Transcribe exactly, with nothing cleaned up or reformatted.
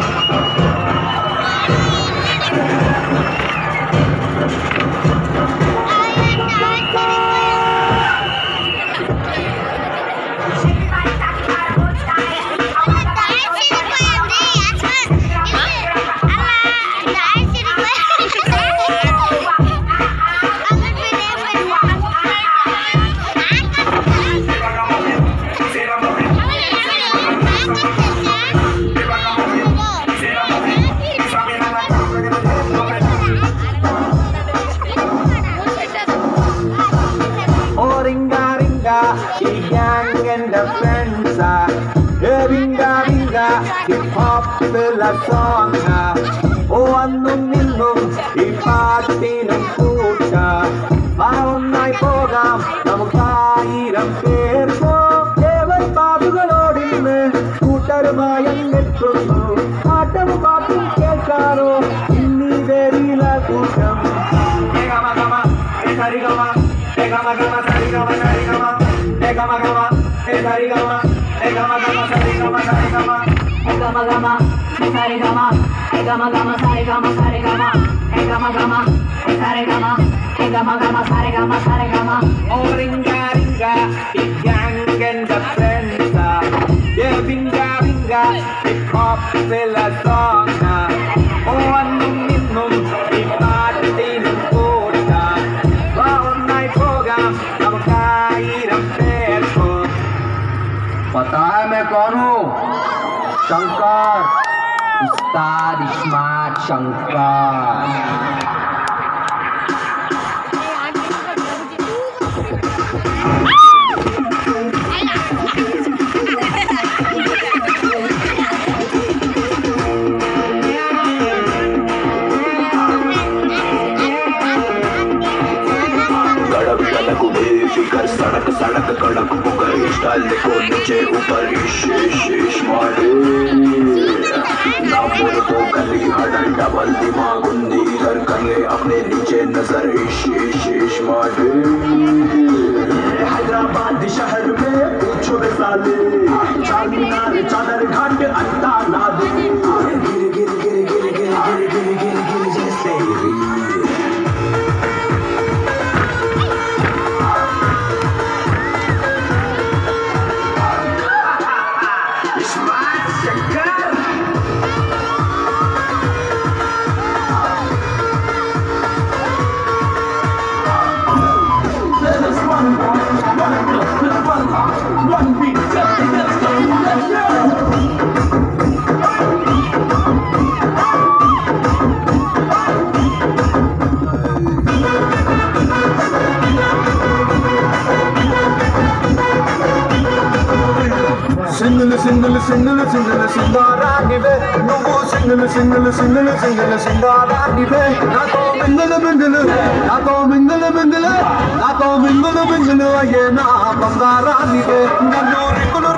The gang and the friends are hey, Vinga Vinga, hip hop la song oh annum innum ee paattinum koocha vaavannai pogam namukaayiram perko evai paadugalodinnu kootarumayam nettunnu aatam paattum kelkaro inni verila kootam egama gama esari gama egama gama sari gama sari gama egama gama esari gama egama gama sari gama sari gama egama gama esari gama egama gama sari gama sari gama egama gama esari gama egama gama sari gama sari gama oh ringa ringa the gang and the friends yeah vinga vinga hip hop la song oh annum innum ee paattinum koocha vaavannai pogam namukaayiram perko पता है मैं कौन हूँ? शंकर, उस्ताद smart Shankar. फिकर सड़क सड़क कड़क pucker style देखो नीचे ऊपर इश इश इश मारे ना बोल तो गली हडल डबल दिमाग उन्नी इधर कर ले अपने नीचे नजर इश इश इश मारे हैदराबाद शहर में पूछो साले चार मीनार चादर घाट अड्डा ना दे गिर गिर गिर गिर गिर गिर गिर गिर गिर जैसे Single, single, single, single, singaranive. No single, single, single, single, singaranive. Nato mingle, mingle, nato mingle, mingle, nato mingle, mingle. Ayena bangaranive. Nanu rikulu